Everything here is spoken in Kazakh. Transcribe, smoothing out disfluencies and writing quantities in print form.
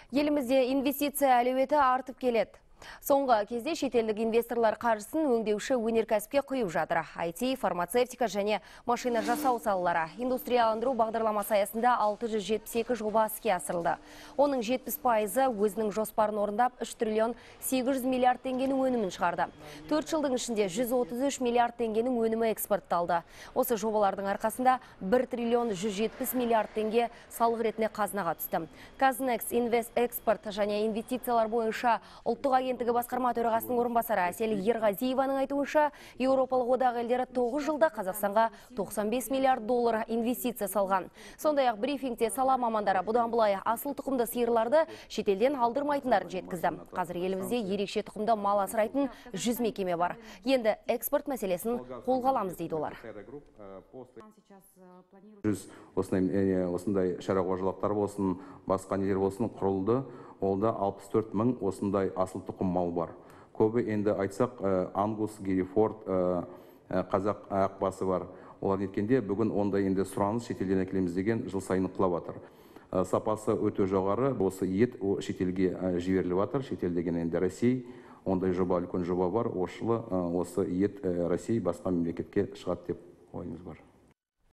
Елімізде инвестиция әлеуеті артып келеді. Соңғы кезде шетелдік инвесторлар қаржысын өңдеуші өнеркәсіпке құйып жатыр. IT, фармацевтика және машина жасау салалары. Индустрияландыру бағдарламасы аясында 672 жоба іске асырылды. Оның 70% өзінің жоспарын орындап 3 триллион 800 миллиард теңгенің өнімін шығарды. 4 жылдың ішінде 133 миллиард теңгенің өнімі экспортталды. Осы жобалардың арқасында 1 триллион 170 миллиард теңге салық ретінде қазынаға түсті. Казнекс Инвест Экспорт және инвестициялар бойынша ұлттық агенттігі басқарма төрағасының орынбасары Әсел Ерғазиеваның айтуынша, Еуропалық одақ елдері 9 жылда Қазақстанға 95 миллиард доллар инвестиция салған. Сондай-ақ брифингте сала мамандары бұдан былай асыл тұқымды сиырларды шетелден алдырмайтындарын жеткізді. Қазір елімізде ерекше тұқымды мал асырайтын 100 мекеме бар. Енді экспорт мәселесін қолға аламыз дейді олар. Осындай шара қожалықтар болсын, басқа нелер болсын құрылды. Олда 64 мың осындай асыл тұқым мал бар. Көбі енді айтсақ Ангус, Герефорд, қазақ ақбасы бар. Олар неткенде бүгін ондай енді сұраныс шетелден әкелеміз деген жыл сайын құлап жатыр. Сапасы өте жоғары. Осы ет шетелге жіберіліп жатыр. Шетел деген енді Ресей. Ондай жоба, үлкен жоба бар. Осы ет Ресей басқа мемлекетке шығады деп ойымыз бар.